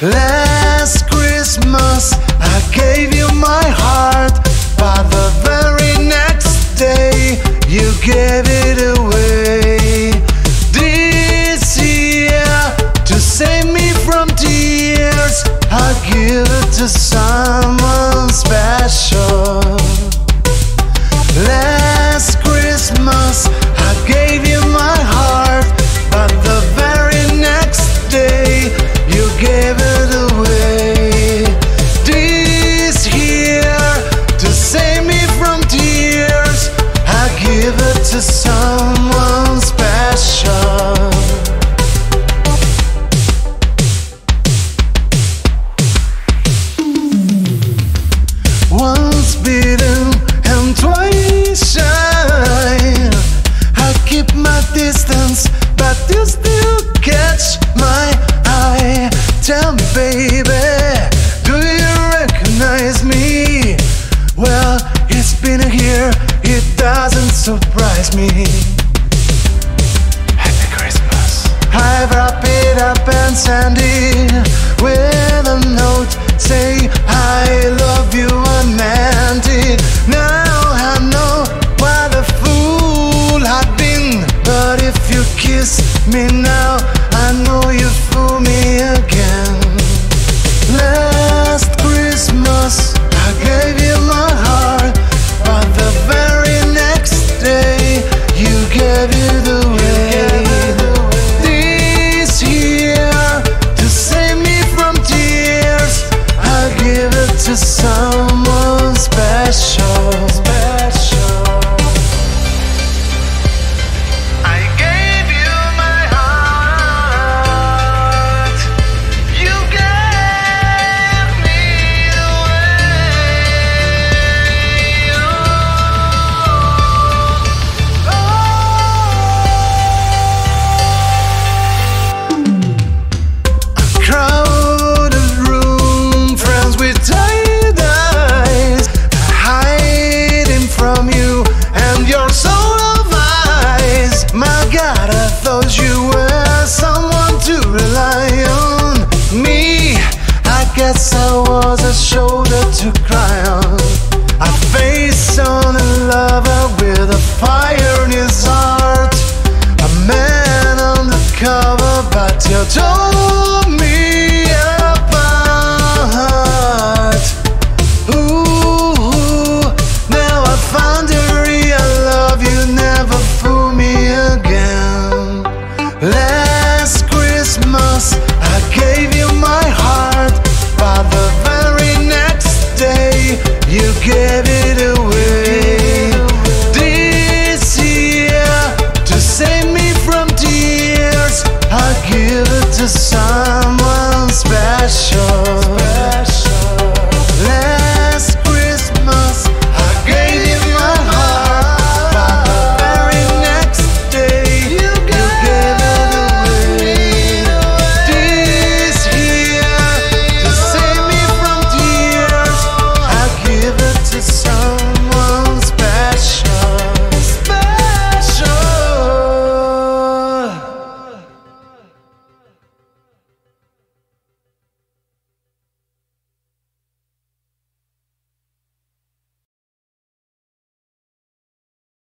Last Christmas I gave you my heart, but the very next day you gave it away. This year, to save me from tears, I'll give it to someone special. Last Christmas I gave you my heart, but the very next day you gave it away. This year, to save me from tears, I give it to someone special. Once bitten and twice shy, I keep my distance, but you still catch my eye. Tell me, baby, do you recognize me? Well, it's been a year, it doesn't surprise me. Happy Christmas. I wrap it up and send it with a note, say I love you and meant it. Now I know what a fool I've been, but if you kiss me now, I know you fool me again. Last Christmas I gave you my heart, but the very next day you gave it away. This year, to save me from tears, I give it to someone special. I gave you my heart, you gave me away. A crowded room, friends with tired eyes, hiding from you and your soul of eyes. My God, I thought you were someone to rely on. Me, I guess I was a shoulder to cry on, a face on a lover with a fire in his heart, a man undercover, but you told